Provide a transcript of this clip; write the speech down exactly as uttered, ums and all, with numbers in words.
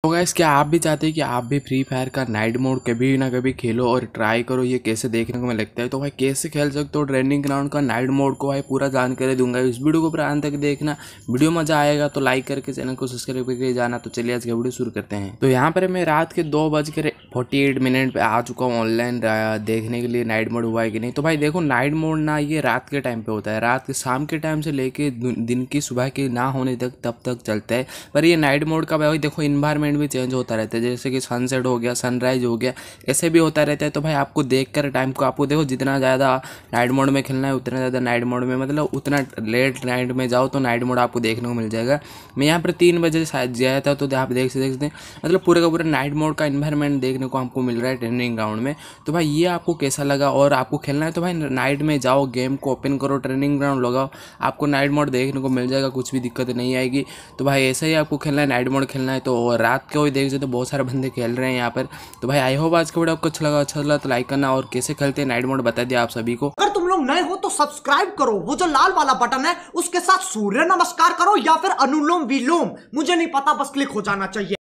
तो गाइस क्या आप भी चाहते हैं कि आप भी फ्री फायर का नाइट मोड कभी ना कभी खेलो और ट्राई करो ये कैसे देखने को मैं लगता है। तो भाई कैसे खेल सकते हो ट्रेंडिंग ग्राउंड का नाइट मोड को भाई पूरा जानकारी दूंगा। इस वीडियो को पूरा अंत तक देखना, वीडियो मजा आएगा तो लाइक करके चैनल को सब्सक्राइब करके जाना। तो चलिए आज का वीडियो शुरू करते हैं। तो यहाँ पर मैं रात के दो बज कर फोर्टी एट मिनट पे आ चुका हूँ ऑनलाइन देखने के लिए नाइट मोड हुआ है कि नहीं। तो भाई देखो नाइट मोड ना ये रात के टाइम पे होता है, रात के शाम के टाइम से लेके दिन की सुबह के ना होने तक तब तक चलता है। पर ये नाइट मोड का भाई देखो इन्वायरमेंट भी चेंज होता रहता है, जैसे कि सनसेट हो गया, सनराइज हो गया, ऐसे भी होता रहता है। तो भाई आपको देखकर टाइम को आपको देखो जितना ज़्यादा नाइट मोड में खेलना है उतना ज़्यादा नाइट मोड में, मतलब उतना लेट नाइट में जाओ तो नाइट मोड आपको देखने को मिल जाएगा। मैं यहाँ पर तीन बजे शायद गया था तो आप देख सकते हैं मतलब पूरे का पूरा नाइट मोड का इन्वायरमेंट देखने को आपको मिल रहा है ट्रेनिंग ग्राउंड में। तो भाई ये आपको कैसा लगा और आपको खेलना है तो भाई नाइट में जाओ, गेम को ओपन करो, ट्रेनिंग ग्राउंड लगाओ, आपको नाइट मोड देखने को मिल जाएगा, कुछ भी दिक्कत नहीं आएगी। तो भाई ऐसा ही आपको खेलना है, नाइट मोड खेलना है। तो रात को ही देख सकते तो बहुत सारे बंदे खेल रहे हैं यहाँ पर। तो भाई आई होप आज का वीडियो आपको अच्छा लगा, अच्छा लगा तो लाइक करना और कैसे खेलते हैं नाइट मोड बता दिया आप सभी को। अगर तुम लोग नए हो तो सब्सक्राइब करो, वो जो लाल वाला बटन है उसके साथ सूर्य नमस्कार करो या फिर अनुलोम विलोम, मुझे नहीं पता, बस क्लिक हो जाना चाहिए।